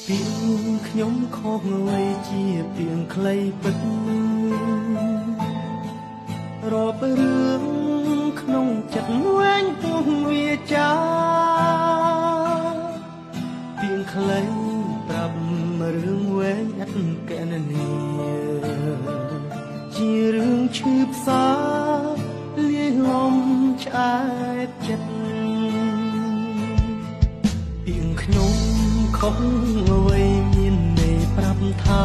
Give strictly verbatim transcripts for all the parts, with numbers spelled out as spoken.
ពីខ្ញុំខុសអ្វីជាពីងខ្លីពិតរាប់រឿងក្នុងចិត្តវែងពោះវាចាពីងខ្លីប្រាប់រឿងវែងអត់កណនីជារឿងឈឺផ្សាលាយលំឆ្អែតចិត្តពីងខ្ញុំខុសអ្វីមានន័យប្រាប់ថា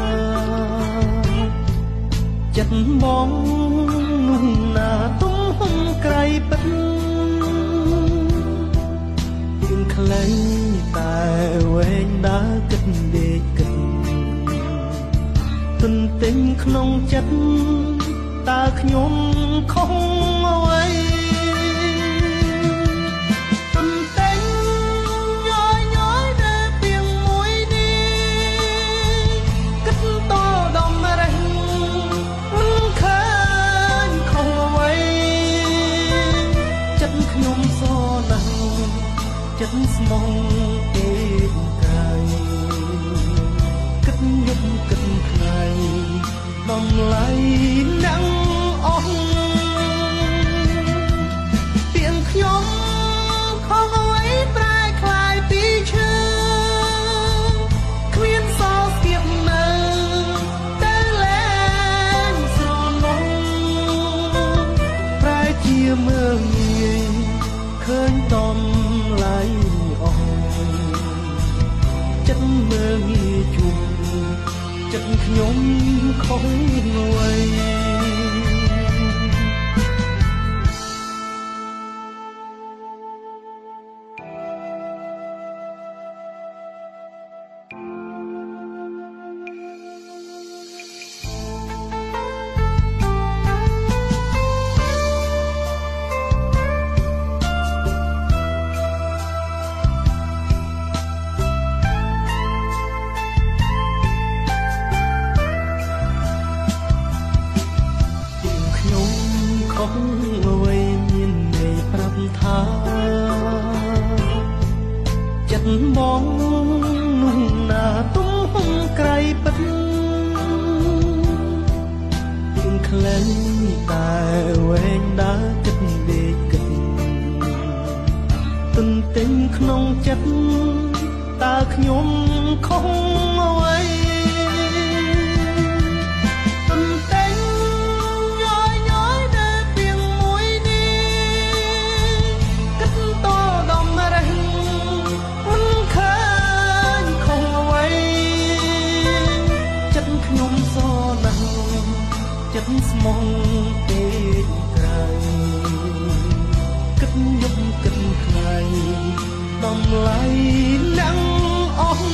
ចិត្តបងនោះណាទំហំក្រៃពិតពីងខ្លីតែវែងដើរគិតដេកគិតទន្ទិញក្នុងចិត្តតើខ្ញុំខុសអ្វីចិត្តស្មងទេក្រៃគិតយប់គិតថ្ងៃបំឡៃណាំងអស់ទៀងខ្ញុំខំអ្វីប្រែคล้ายពីឈើគ្មានសល់ស្ទាបនៅតែលែងស្រណោះប្រែជាមើងងាយឃើញតំឡៃអស់ចិត្តមើងងាយជួបចិត្តខ្ញុំខុសអ្វីអ្វីមានន័យប្រាប់ថាចិត្តបងនោះណាទំហំក្រៃពិតពីងខ្លីតែវែងដើរគិតដេកគិតទន្ទិញក្នុងចិត្តតើខ្ញុំខុសអ្វីចិត្តស្មងទេក្រៃគិតយប់គិតថ្ងៃបំឡៃណាំងអស់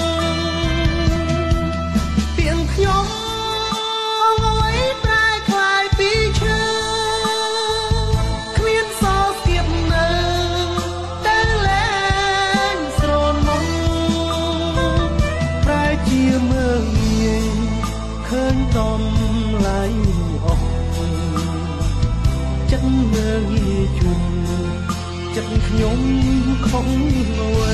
ទៀងខ្ញុំអ្វីប្រែคล้ายពីឈើគ្មានសល់ស្ទាបនៅតែលែងស្រណោះប្រែជាមើងងាយឃើញតំឡៃអស់ចិត្តមើងងាយជួបចិត្តខ្ញុំខំអ្វី